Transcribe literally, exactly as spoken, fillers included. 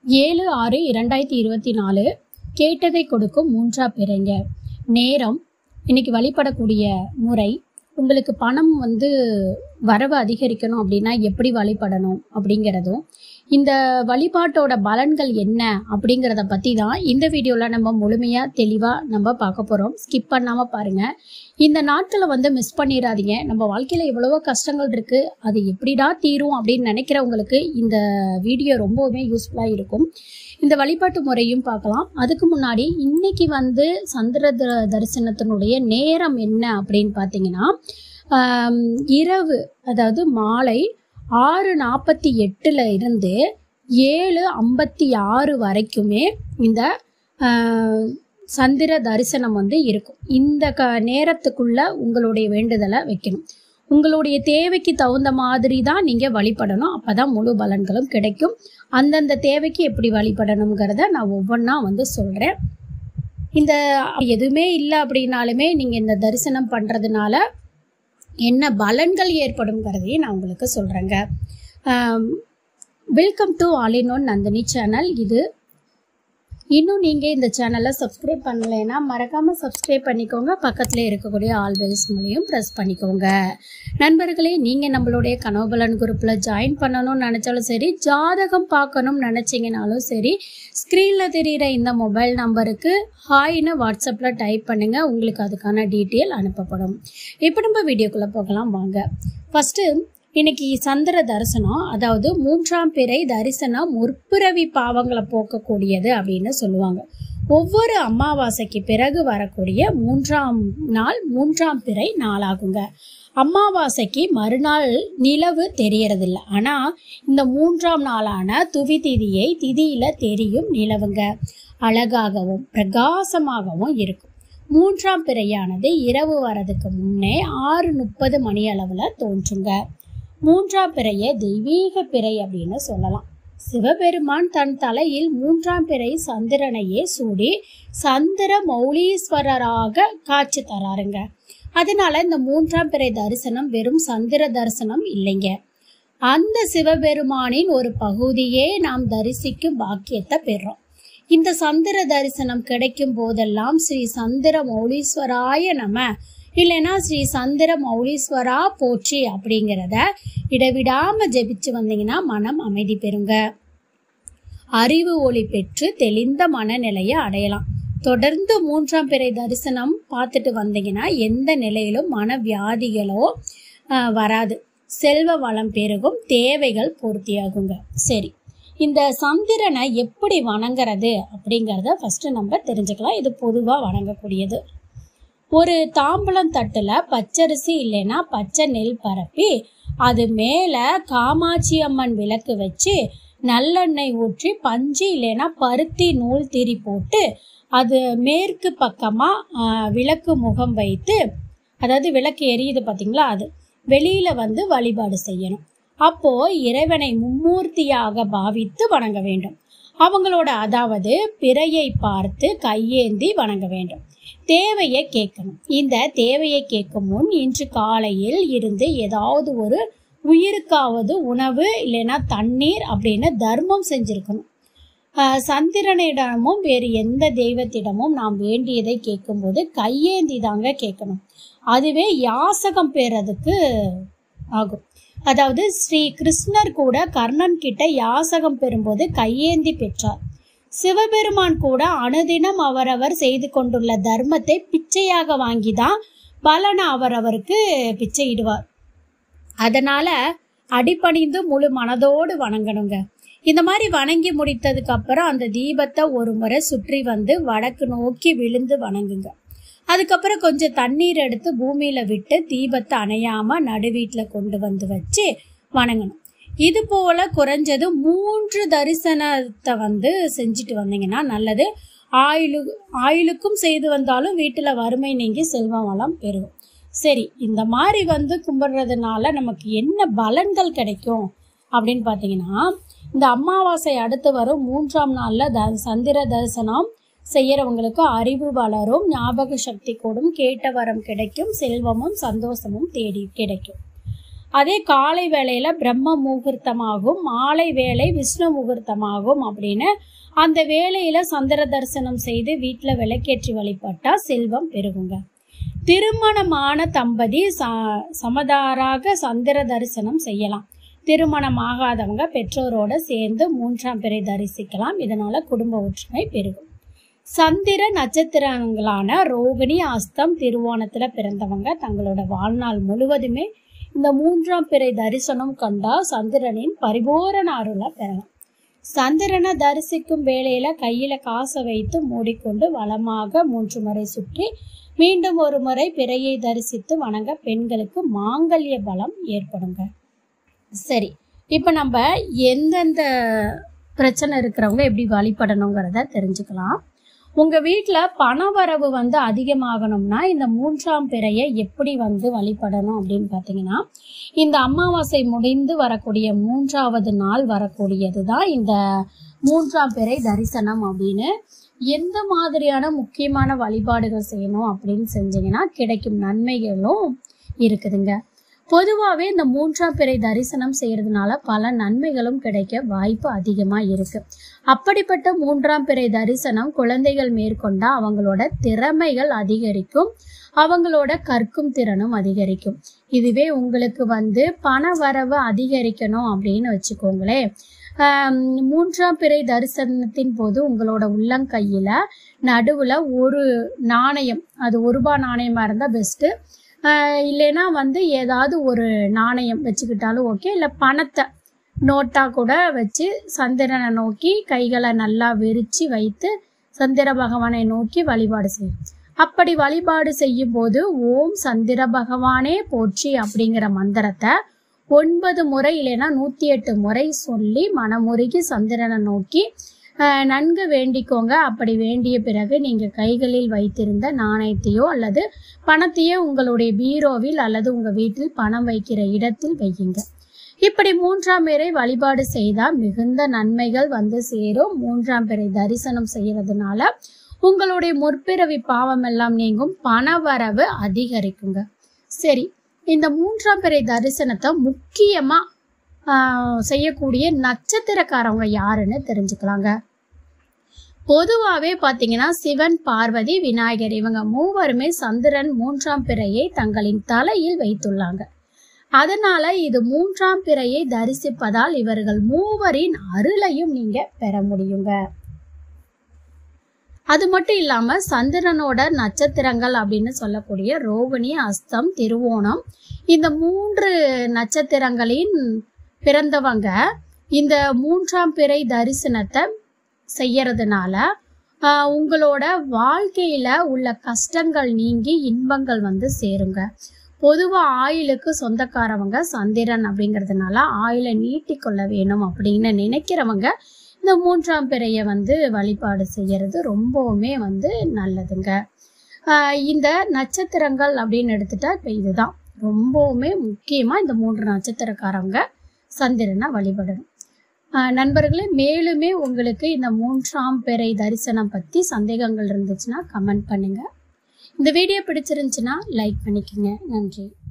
ஏழு ஆறு இரண்டாயிரத்தி இருபத்தி நாலு கேட்டதை கொடுக்கும் மூன்றா பிறைங்க. நேரம், இன்னைக்கு வழிபடக்கூடிய முறை, உங்களுக்கு பணம் வந்து வரவு அதிகரிக்கணும் அப்படின்னா எப்படி வழிபடணும் அப்படிங்கிறதும், இந்த வழிபாட்டோட பலன்கள் என்ன அப்படிங்கிறத பற்றி தான் இந்த வீடியோவில் நம்ம முழுமையாக தெளிவாக நம்ம பார்க்க போகிறோம். ஸ்கிப் பண்ணாமல் பாருங்கள். இந்த நாட்களை வந்து மிஸ் பண்ணிடாதீங்க. நம்ம வாழ்க்கையில் எவ்வளவோ கஷ்டங்கள் இருக்குது, அது எப்படிடா தீரும் அப்படின்னு நினைக்கிறவங்களுக்கு இந்த வீடியோ ரொம்பவுமே யூஸ்ஃபுல்லாக இருக்கும். இந்த வழிபாட்டு முறையும் பார்க்கலாம். அதுக்கு முன்னாடி இன்னைக்கு வந்து சந்திர தரிசனத்தினுடைய நேரம் என்ன அப்படின்னு பார்த்தீங்கன்னா, இரவு, அதாவது மாலை ஆறு நாற்பத்தி எட்டுல இருந்து ஏழு ஐம்பத்தி ஆறு வரைக்குமே இந்த சந்திர தரிசனம் வந்து இருக்கும். இந்த க நேரத்துக்குள்ள உங்களுடைய வேண்டுதலை வைக்கணும். உங்களுடைய தேவைக்கு தகுந்த மாதிரி தான் நீங்கள் வழிபடணும். அப்போ தான் முழு பலன்களும் கிடைக்கும். அந்தந்த தேவைக்கு எப்படி வழிபடணுங்கிறத நான் ஒவ்வொன்றா வந்து சொல்கிறேன். இந்த எதுவுமே இல்லை அப்படின்னாலுமே நீங்கள் இந்த தரிசனம் பண்ணுறதுனால என்ன பலன்கள் ஏற்படும்ங்கிறதையும் நான் உங்களுக்கு சொல்கிறேங்க. Welcome to all in one Nandini channel. இது இன்னும் நீங்கள் இந்த சேனலை சப்ஸ்கிரைப் பண்ணலைன்னா மறக்காமல் சப்ஸ்கிரைப் பண்ணிக்கோங்க. பக்கத்தில் இருக்கக்கூடிய ஆல் பெல்ஸ் மூலியம் ப்ரெஸ் பண்ணிக்கோங்க. நண்பர்களே, நீங்கள் நம்மளுடைய கனவுபலன் குரூப்பில் ஜாயின் பண்ணணும்னு நினச்சாலும் சரி, ஜாதகம் பார்க்கணும்னு நினச்சிங்கனாலும் சரி, ஸ்க்ரீனில் தெரிகிற இந்த மொபைல் நம்பருக்கு ஹாய்னு வாட்ஸ்அப்பில் டைப் பண்ணுங்கள். உங்களுக்கு அதுக்கான டீட்டெயில் அனுப்பப்படும். இப்போ நம்ம வீடியோக்குள்ளே போகலாம் வாங்க. ஃபஸ்ட்டு இன்னைக்கு சந்திர தரிசனம், அதாவது மூன்றாம் பிறை தரிசனம் முற்பிறவி பாவங்களை போக்கக்கூடியது அப்படின்னு சொல்லுவாங்க. ஒவ்வொரு அமாவாசைக்கு பிறகு வரக்கூடிய மூன்றாம் நாள் மூன்றாம் பிறை நாளாகுங்க. அமாவாசைக்கு மறுநாள் நிலவு தெரியறதில்லை, ஆனால் இந்த மூன்றாம் நாளான துவி திதியை திதியில தெரியும் நிலவுங்க. அழகாகவும் பிரகாசமாகவும் இருக்கும். மூன்றாம் பிறையானது இரவு வரதுக்கு முன்னே ஆறு முப்பது மணி அளவில் தோன்றுங்க. மூன்றாம் பிறையை தெய்வீக பிறை அப்படின்னு சொல்லலாம். சிவபெருமான் தன் தலையில் மூன்றாம் பிறை சந்திரனையே சூடி சந்திர மௌலீஸ்வரராக காட்சி தராருங்க. அதனால இந்த மூன்றாம் பிறை தரிசனம் வெறும் சந்திர தரிசனம் இல்லைங்க, அந்த சிவபெருமானின் ஒரு பகுதியே நாம் தரிசிக்கும் பாக்கியத்தை பெறுறோம். இந்த சந்திர தரிசனம் கிடைக்கும் போதெல்லாம் ஸ்ரீ சந்திர மௌலீஸ்வராய நம, இல்லைன்னா ஸ்ரீ சந்திர மௌலீஸ்வரா போற்றி அப்படிங்கிறத இடவிடாம ஜெபிச்சு வந்தீங்கன்னா மனம் அமைதி பெறுங்க. அறிவு ஒளி பெற்று தெளிந்த மனநிலையை அடையலாம். தொடர்ந்து மூன்றாம் பிறை தரிசனம் பார்த்துட்டு வந்தீங்கன்னா எந்த நிலையிலும் மன வியாதிகளோ வராது. செல்வ வளம் பெருகும், தேவைகள் பூர்த்தியாகுங்க. சரி, இந்த சந்திரனை எப்படி வணங்குறது அப்படிங்கிறத ஃபர்ஸ்ட் நம்ம தெரிஞ்சுக்கலாம். இது பொதுவாக வணங்கக்கூடியது. ஒரு தாம்பலம் தட்டுல பச்சரிசி இல்லைன்னா பச்சை நெல் பரப்பி அது மேல காமாட்சி அம்மன் விளக்கு வச்சு நல்லெண்ணெய் ஊற்றி பஞ்சு இல்லைன்னா பருத்தி நூல் திரி போட்டு அது மேற்கு பக்கமா விளக்கு முகம் வைத்து, அதாவது விளக்கு எரியுது பார்த்தீங்களா, அது வெளியில வந்து வழிபாடு செய்யணும். அப்போ இறைவனை மும்மூர்த்தியாக பாவித்து வணங்க வேண்டும். அவங்களோட, அதாவது பிறையை பார்த்து கையேந்தி வணங்க வேண்டும். தேவையை கேட்கணும். இந்த தேவையை கேட்கும் முன் இன்று காலையில் இருந்து ஏதாவது ஒரு உயிருக்காவது உணவு இல்லைன்னா தண்ணீர் அப்படின்னு தர்மம் செஞ்சிருக்கணும். சந்திரனிடமும் வேறு எந்த தெய்வத்திடமும் நாம் வேண்டியதை கேட்கும்போது கையேந்தி தாங்க கேட்கணும். அதுவே யாசகம் பெறதுக்கு ஆகும். அதாவது ஸ்ரீ கிருஷ்ணர் கூட கர்ணன் கிட்ட யாசகம் பெறும்போது கையேந்தி பெற்றார். சிவபெருமான் கூட அனுதினம் அவரவர் செய்து கொண்டுள்ள தர்மத்தை பிச்சையாக வாங்கிதான் பலனை அவரவருக்கு பிச்சையிடுவார். அதனால அடிபணிந்து முழு மனதோடு வணங்கணுங்க. இந்த மாதிரி வணங்கி முடித்ததுக்கு அப்புறம் அந்த தீபத்தை ஒரு முறை சுற்றி வந்து வடக்கு நோக்கி விழுந்து வணங்குங்க. அதுக்கப்புறம் கொஞ்சம் தண்ணீர் எடுத்து பூமியில விட்டு தீபத்தை அணையாம நடுவீட்டுல கொண்டு வந்து வச்சு வணங்கணும். இது போல குறைஞ்சது மூன்று தரிசனத்தை வந்து செஞ்சுட்டு வந்தீங்கன்னா நல்லது. ஆயுளு ஆயுளுக்கும் செய்து வந்தாலும் வீட்டுல வறுமை நீங்கி செல்வம் வளம் பெருகும். சரி, இந்த மாதிரி வந்து கும்பிடுறதுனால நமக்கு என்ன பலன்கள் கிடைக்கும் அப்படின்னு பார்த்தீங்கன்னா, இந்த அமாவாசை அடுத்து வரும் மூன்றாம் நாள்ல த சந்திர தரிசனம் செய்யறவங்களுக்கு அறிவு வளரும், ஞாபக சக்தி கூடும், கேட்ட வரம் கிடைக்கும், செல்வமும் சந்தோஷமும் தேடி கிடைக்கும். அதே காலை வேளையில பிரம்ம முகூர்த்தமாகும், மாலை வேளை விஷ்ணு முகூர்த்தமாகும் அப்படின்னு அந்த வேளையில சந்திர தரிசனம் செய்து வீட்டில் விளக்கேற்றி வழிபட்டா செல்வம் பெருகுங்க. திருமணமான தம்பதி ச சமதாராக சந்திர தரிசனம் செய்யலாம். திருமணம் ஆகாதவங்க பெற்றோரோட சேர்ந்து மூன்றாம் பிறை தரிசிக்கலாம். இதனால குடும்ப ஒற்றுமை பெருகும். சந்திர நட்சத்திரங்களான ரோகிணி, அஸ்தம், திருவோணத்துல பிறந்தவங்க தங்களோட வாழ்நாள் முழுவதுமே இந்த மூன்றாம் பிறை தரிசனம் கண்டா சந்திரனின் பரிபூரண அருளை பெறலாம். சந்திரனை தரிசிக்கும் வேளையில கையில காசை வைத்து மூடிக்கொண்டு வலமாக மூன்று முறை சுற்றி மீண்டும் ஒரு முறை பிறையை தரிசித்து வணங்க பெண்களுக்கு மாங்கல்ய பலம் ஏற்படுங்க. சரி, இப்போ நம்ம எந்தெந்த பிரச்சனை இருக்கிறவங்க எப்படி வழிபடணுங்கிறத தெரிஞ்சுக்கலாம். உங்கள் வீட்டில் பணவரவு வந்து அதிகமாகணும்னா இந்த மூன்றாம் பிறையை எப்படி வந்து வழிபடணும் அப்படின்னு பார்த்தீங்கன்னா, இந்த அமாவாசை முடிந்து வரக்கூடிய மூன்றாவது நாள் வரக்கூடியது தான் இந்த மூன்றாம் பிறை தரிசனம். அப்படின்னு எந்த மாதிரியான முக்கியமான வழிபாடுகள் செய்யணும் அப்படின்னு செஞ்சீங்கன்னா கிடைக்கும் நன்மைகளும் இருக்குதுங்க. பொதுவாகவே இந்த மூன்றாம் பிறை தரிசனம் செய்யறதுனால பல நன்மைகளும் கிடைக்க வாய்ப்பு அதிகமாக இருக்கு. அப்படிப்பட்ட மூன்றாம் பிறை தரிசனம் குழந்தைகள் மேற்கொண்டா அவங்களோட திறமைகள் அதிகரிக்கும், அவங்களோட கற்கும் திறனும் அதிகரிக்கும். இதுவே உங்களுக்கு வந்து பண வரவு அதிகரிக்கணும் அப்படின்னு வச்சுக்கோங்களேன், மூன்றாம் பிறை தரிசனத்தின் போது உங்களோட உள்ளங்கையில நடுவுல ஒரு நாணயம், அது ஒரு ரூபாய் நாணயமா இருந்தா பெஸ்ட்டு, இல்லைன்னா வந்து ஏதாவது ஒரு நாணயம் வச்சுக்கிட்டாலும் ஓகே, இல்லை பணத்தை நோட்டா கூட வச்சு சந்திரனை நோக்கி கைகளை நல்லா விரிச்சு வைத்து சந்திர பகவானை நோக்கி வழிபாடு செய்யும். அப்படி வழிபாடு செய்யும் போது ஓம் சந்திர பகவானே போற்றி அப்படிங்கிற மந்திரத்தை ஒன்பது முறை இல்லைன்னா நூற்றி எட்டு முறை சொல்லி மனமுருகி சந்திரனை நோக்கி நன்கு வேண்டிக்கோங்க. அப்படி வேண்டிய பிறகு நீங்கள் கைகளில் வைத்திருந்த நாணயத்தையோ அல்லது பணத்தையோ உங்களுடைய பீரோவில் அல்லது உங்கள் வீட்டில் பணம் வைக்கிற இடத்தில் வையுங்க. இப்படி மூன்றாம் பிறை வழிபாடு செய்தால் மிகுந்த நன்மைகள் வந்து சேரும். மூன்றாம் பிறை தரிசனம் செய்யறதுனால உங்களுடைய முற்பிறவி பாவம் எல்லாம் நீங்கும், பணவரவு அதிகரிக்குங்க. சரி, இந்த மூன்றாம் பிறை தரிசனத்தை முக்கியமா செய்யக்கூடிய நட்சத்திரக்காரவங்க யாருன்னு தெரிஞ்சுக்கலாங்க. பொதுவாகவே பார்த்தீங்கன்னா சிவன், பார்வதி, விநாயகர் இவங்க மூவருமே சந்திரன் மூன்றாம் பிறையை தங்களின் தலையில் வைத்துள்ளாங்க. அதனால இது மூன்றாம் பிறையை தரிசிப்பதால் இவர்கள் மூவரின் அருளையும் நீங்க பெற முடியுங்க. அது மட்டும் இல்லாம சந்திரனோட நட்சத்திரங்கள் அப்படின்னு சொல்லக்கூடிய ரோகிணி, அஸ்தம், திருவோணம் இந்த மூன்று நட்சத்திரங்களின் பிறந்தவங்க இந்த மூன்றாம் பிறை தரிசனத்தை செய்யறதுனால உங்களோட வாழ்க்கையில உள்ள கஷ்டங்கள் நீங்கி இன்பங்கள் வந்து சேருங்க. பொதுவாக ஆயுளுக்கு சொந்தக்காரவங்க சந்திரன் அப்படிங்கிறதுனால ஆயுளை நீட்டிக்கொள்ள வேணும் அப்படின்னு நினைக்கிறவங்க இந்த மூன்றாம் பிறையை வந்து வழிபாடு செய்யறது ரொம்பவுமே வந்து நல்லதுங்க. இந்த நட்சத்திரங்கள் அப்படின்னு எடுத்துட்டா இப்போ இதுதான் ரொம்பவுமே முக்கியமாக இந்த மூன்று நட்சத்திரக்காரவங்க சந்திரனை வழிபடணும். நண்பர்களே, மேலுமே உங்களுக்கு இந்த மூன்றாம் பிறை தரிசனம் பற்றி சந்தேகங்கள் இருந்துச்சுன்னா கமெண்ட் பண்ணுங்க. இந்த வீடியோ பிடிச்சிருந்துச்சுன்னா லைக் பண்ணிக்கோங்க. நன்றி.